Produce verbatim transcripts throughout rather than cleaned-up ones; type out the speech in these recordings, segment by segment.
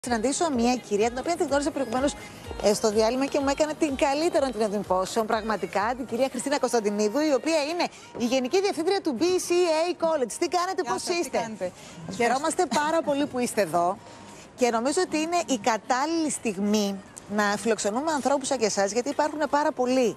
Συναντήσω μια κυρία, την οποία την γνώρισα προηγουμένως στο διάλειμμα και μου έκανε την καλύτερη των εντυπώσεων. Πραγματικά, την κυρία Χριστίνα Κωνσταντινίδου, η οποία είναι η Γενική Διευθύντρια του μπι σι έι College. Τι κάνετε, πώς είστε? Χαιρόμαστε πάρα πολύ που είστε εδώ και νομίζω ότι είναι η κατάλληλη στιγμή να φιλοξενούμε ανθρώπους σαν και εσάς, γιατί υπάρχουν πάρα πολλοί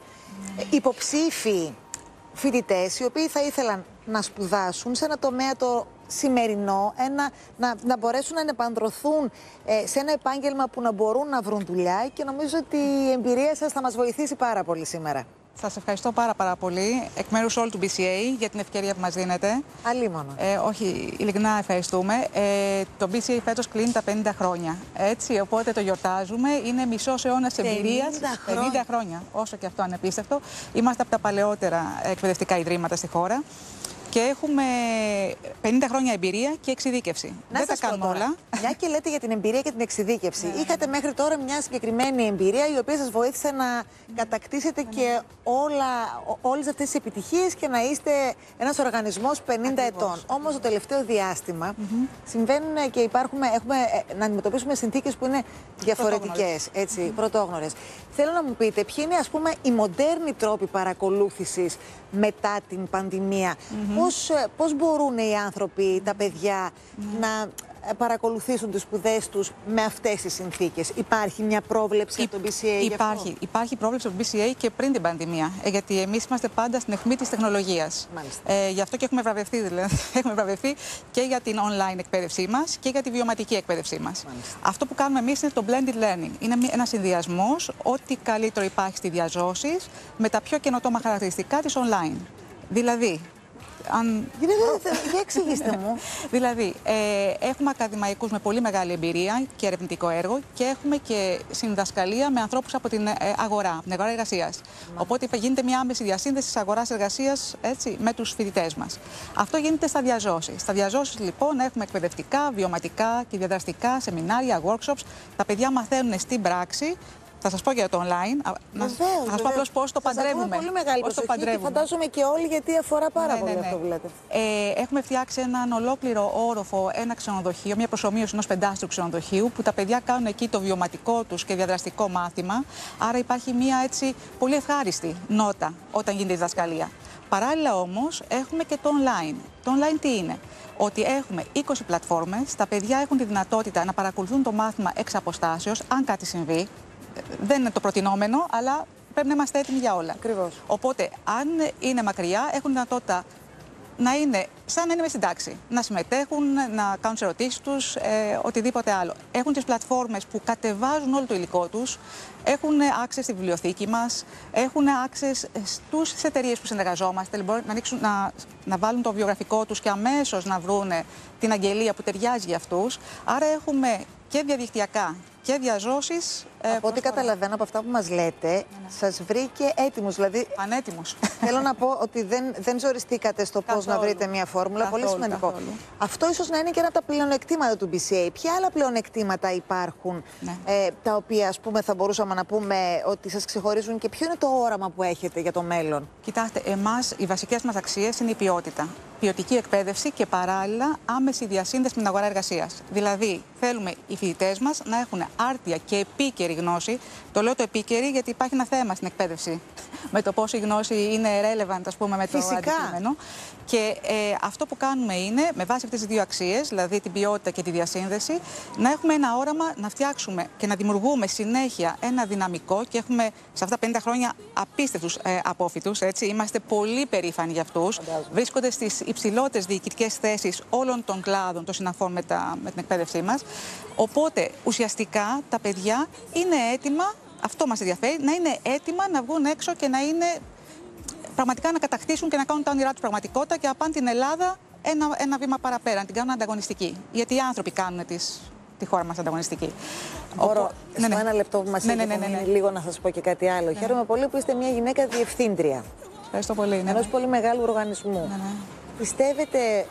υποψήφοι φοιτητές οι οποίοι θα ήθελαν να σπουδάσουν σε ένα τομέα το σημερινό, ένα, να, να μπορέσουν να επανδρωθούν ε, σε ένα επάγγελμα που να μπορούν να βρουν δουλειά, και νομίζω ότι η εμπειρία σας θα μας βοηθήσει πάρα πολύ σήμερα. Σας ευχαριστώ πάρα πάρα πολύ εκ μέρους όλου του μπι σι έι για την ευκαιρία που μας δίνετε. Αλίμονο. Ε, όχι, ειλικρινά ευχαριστούμε. Ε, το μπι σι έι φέτος κλείνει τα πενήντα χρόνια. Έτσι, οπότε το γιορτάζουμε. Είναι μισός αιώνας εμπειρίας. πενήντα χρόνια. Όσο και αυτό ανεπίστευτο. Είμαστε από τα παλαιότερα εκπαιδευτικά ιδρύματα στη χώρα. Και έχουμε πενήντα χρόνια εμπειρία και εξειδίκευση. Να Δεν τα κάνουμε όλα. Μια και λέτε για την εμπειρία και την εξειδίκευση. Ναι. Είχατε μέχρι τώρα μια συγκεκριμένη εμπειρία, η οποία σας βοήθησε να κατακτήσετε ναι. και όλα, όλες αυτές τις επιτυχίες και να είστε ένας οργανισμός πενήντα ετών. Όμως το τελευταίο διάστημα mm-hmm. συμβαίνουν και υπάρχουμε, έχουμε να αντιμετωπίσουμε συνθήκες που είναι διαφορετικές, έτσι, mm-hmm. πρωτόγνωρες. Θέλω να μου πείτε ποιοι είναι, ας πούμε, οι μοντέρνοι τρόποι παρακολούθησης μετά την πανδημία. Mm-hmm. Πώς, πώς μπορούν οι άνθρωποι, τα παιδιά, mm-hmm. να παρακολουθήσουν τις σπουδές τους με αυτές τις συνθήκες? Υπάρχει μια πρόβλεψη Υ... από το μπι σι έι? Υπάρχει. Αυτό? Υπάρχει πρόβλεψη από το μπι σι έι και πριν την πανδημία. Ε, γιατί εμείς είμαστε πάντα στην αιχμή της τεχνολογίας. Ε, γι' αυτό και έχουμε βραβευτεί, δηλαδή. Έχουμε βραβευτεί και για την online εκπαίδευσή μας και για τη βιωματική εκπαίδευσή μας. Μάλιστα. Αυτό που κάνουμε εμείς είναι το blended learning. Είναι ένας συνδυασμός, ό,τι καλύτερο υπάρχει στη διαζώσεις με τα πιο καινοτόμα χαρακτηριστικά της online. Δηλαδή, αν... Για εξηγήστε μου. Δηλαδή, ε, έχουμε ακαδημαϊκούς με πολύ μεγάλη εμπειρία και ερευνητικό έργο, και έχουμε και συνδασκαλία με ανθρώπους από την ε, αγορά, από την αγορά εργασίας. Οπότε γίνεται μια άμεση διασύνδεση της αγοράς εργασίας, έτσι, με τους φοιτητές μας. Αυτό γίνεται στα διαζώσεις. Στα διαζώσεις, λοιπόν, έχουμε εκπαιδευτικά, βιωματικά και διαδραστικά σεμινάρια, workshops. Τα παιδιά μαθαίνουν στην πράξη. Θα σας πω για το online. Βεβαίως, θα σας πω απλώς πώς το παντρεύουμε. Πολύ μεγάλη πώς προσοχή, το και φαντάζομαι και όλοι, γιατί αφορά πάρα ναι, πολύ ναι, ναι. αυτό που λέτε. Ε, έχουμε φτιάξει έναν ολόκληρο όροφο, ένα ξενοδοχείο, μια προσομοίωση ενός πεντάστρου ξενοδοχείου, που τα παιδιά κάνουν εκεί το βιωματικό τους και διαδραστικό μάθημα. Άρα υπάρχει μια έτσι πολύ ευχάριστη νότα όταν γίνεται η διδασκαλία. Παράλληλα όμως έχουμε και το online. Το online τι είναι? Ότι έχουμε είκοσι πλατφόρμες, τα παιδιά έχουν τη δυνατότητα να παρακολουθούν το μάθημα εξ αποστάσεως, αν κάτι συμβεί. Δεν είναι το προτινόμενο, αλλά πρέπει να είμαστε έτοιμοι για όλα. Ακριβώς. Οπότε, αν είναι μακριά, έχουν δυνατότητα να είναι σαν να είναι μες στην τάξη. Να συμμετέχουν, να κάνουν τις ερωτήσεις τους, ε, οτιδήποτε άλλο. Έχουν τις πλατφόρμες που κατεβάζουν όλο το υλικό τους, έχουν access στη βιβλιοθήκη μας, έχουν access στις εταιρείες που συνεργαζόμαστε. Μπορούν να, ανοίξουν, να, να βάλουν το βιογραφικό τους και αμέσως να βρουν την αγγελία που ταιριάζει για αυτούς. Άρα έχουμε και διαδικτυακά και διαζώσεις. Από ό,τι καταλαβαίνω από αυτά που μας λέτε, ναι, ναι. σας βρήκε έτοιμους. Δηλαδή, ανέτοιμους. Θέλω να πω ότι δεν, δεν ζοριστήκατε στο πώς να βρείτε μια φόρμουλα. Καθόλου, πολύ σημαντικό. Καθόλου. Αυτό ίσως να είναι και ένα από τα πλεονεκτήματα του μπι σι έι. Ποια άλλα πλεονεκτήματα υπάρχουν, ναι. ε, τα οποία, ας πούμε, θα μπορούσαμε να πούμε ότι σας ξεχωρίζουν, και ποιο είναι το όραμα που έχετε για το μέλλον? Κοιτάξτε, εμάς οι βασικές μας αξίες είναι η ποιότητα. Ποιοτική εκπαίδευση και παράλληλα άμεση διασύνδεση με την αγορά εργασίας. Δηλαδή, θέλουμε οι φοιτητές μας να έχουν άρτια και επίκαιρη γνώση. Το λέω το επίκαιρη γιατί υπάρχει ένα θέμα στην εκπαίδευση με το πόσο η γνώση είναι relevant, ας πούμε, με το αντικείμενο. Και ε, αυτό που κάνουμε είναι, με βάση αυτές τις δύο αξίες, δηλαδή την ποιότητα και τη διασύνδεση, να έχουμε ένα όραμα να φτιάξουμε και να δημιουργούμε συνέχεια ένα δυναμικό, και έχουμε σε αυτά τα πενήντα χρόνια απίστευτους ε, απόφοιτους, έτσι. Είμαστε πολύ περήφανοι για αυτούς. Φαντάζομαι. Βρίσκονται στις υψηλότερες διοικητικές θέσεις όλων των κλάδων των συναφών με, τα, με την εκπαίδευσή μας. Οπότε, ουσιαστικά, τα παιδιά είναι έτοιμα, αυτό μας ενδιαφέρει, να είναι έτοιμα να βγουν έξω και να είναι πραγματικά να κατακτήσουν και να κάνουν τα όνειρά τους πραγματικότητα, και να πάνε την Ελλάδα ένα, ένα βήμα παραπέρα, να την κάνουν ανταγωνιστική. Γιατί οι άνθρωποι κάνουν τις, τη χώρα μας ανταγωνιστική. Μπορώ, Οπό... στο ναι, ναι. ένα λεπτό που μας ναι, έχει ναι, ναι, ναι, ναι. λίγο να σας πω και κάτι άλλο. Ναι. Χαίρομαι πολύ που είστε μια γυναίκα διευθύντρια. Ευχαριστώ πολύ. Ναι. Ενός πολύ μεγάλου οργανισμού. Ναι, ναι. Πιστεύετε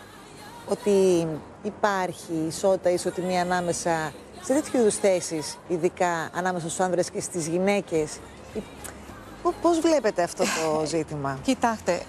ότι υπάρχει ισότητα, ισοτιμία ανάμεσα σε τέτοιου είδους θέσεις, ειδικά ανάμεσα στους άνδρες και στις γυναίκες? Πώς βλέπετε αυτό το ζήτημα? Κοιτάξτε,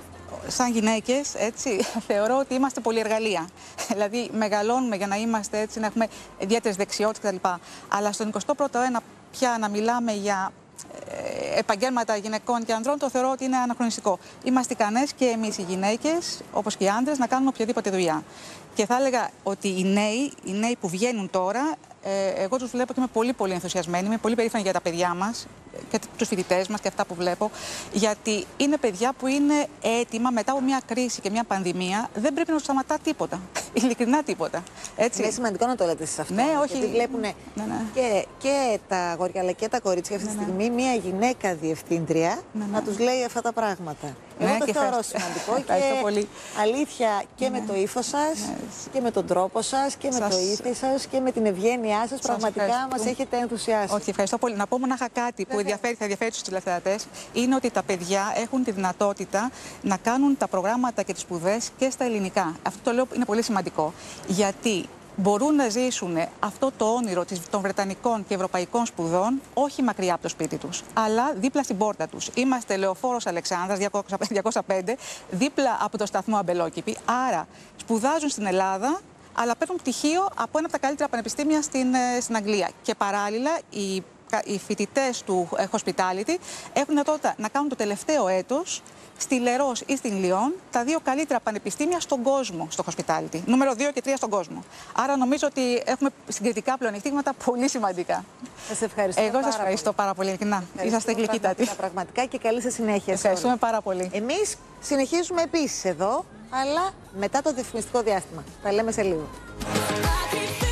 σαν γυναίκες, έτσι, θεωρώ ότι είμαστε πολυεργαλεία. Δηλαδή, μεγαλώνουμε για να είμαστε έτσι, να έχουμε ιδιαίτερες δεξιότητες κτλ. Αλλά στον εικοστό πρώτο αιώνα πια να μιλάμε για ε, επαγγέλματα γυναικών και ανδρών, το θεωρώ ότι είναι αναχρονιστικό. Είμαστε ικανές και εμείς οι γυναίκες, όπως και οι άντρες, να κάνουμε οποιαδήποτε δουλειά. Και θα έλεγα ότι οι νέοι, οι νέοι που βγαίνουν τώρα, ε, εγώ τους βλέπω και είμαι πολύ πολύ ενθουσιασμένη, είμαι πολύ περήφανη για τα παιδιά μας και τους φοιτητές μας και αυτά που βλέπω, γιατί είναι παιδιά που είναι έτοιμα μετά από μια κρίση και μια πανδημία, δεν πρέπει να τους σταματά τίποτα, ειλικρινά τίποτα. Έτσι. Είναι σημαντικό να το λέτε εσείς αυτό, ναι, όχι. γιατί βλέπουν ναι, ναι. και, και τα αγόρια αλλά και τα κορίτσια αυτή τη ναι, ναι. στιγμή μια γυναίκα διευθύντρια ναι, ναι. να τους λέει αυτά τα πράγματα. Εγώ ναι, το και θεωρώ ευχαριστώ. σημαντικό Ευχαριστώ και πολύ. αλήθεια και ναι. με το ύφος σας ναι. και με τον τρόπο σας και σας... με το ήθη σας και με την ευγένειά σας. Πραγματικά μας έχετε ενθουσιάσει. Όχι, ευχαριστώ πολύ. Να πω μονάχα κάτι που ενδιαφέρει, θα ενδιαφέρει τους τηλεθεατές, είναι ότι τα παιδιά έχουν τη δυνατότητα να κάνουν τα προγράμματα και τις σπουδές και στα ελληνικά. Αυτό το λέω είναι πολύ σημαντικό. Γιατί μπορούν να ζήσουν αυτό το όνειρο των βρετανικών και ευρωπαϊκών σπουδών όχι μακριά από το σπίτι τους, αλλά δίπλα στην πόρτα τους. Είμαστε Λεωφόρος Αλεξάνδρας διακόσια πέντε, δίπλα από το σταθμό Αμπελόκηπη. Άρα σπουδάζουν στην Ελλάδα, αλλά παίρνουν πτυχίο από ένα από τα καλύτερα πανεπιστήμια στην, στην Αγγλία. Και παράλληλα, οι, οι φοιτητές του hospitality έχουν δυνατότητα να κάνουν το τελευταίο έτος στη Λερός ή στην Λιόν, τα δύο καλύτερα πανεπιστήμια στον κόσμο στο hospitality. Νούμερο δύο και τρία στον κόσμο. Άρα νομίζω ότι έχουμε συγκριτικά πλεονεκτήματα πολύ σημαντικά. Σας ευχαριστώ. Εγώ σας ευχαριστώ πολύ. πάρα πολύ, ειλικρινά. Είσαστε γλυκύτατοι. Πραγματικά και καλή σας συνέχεια. Ευχαριστούμε πάρα πολύ. Εμείς συνεχίζουμε επίσης εδώ, αλλά μετά το διαφημιστικό διάστημα. Τα λέμε σε λίγο.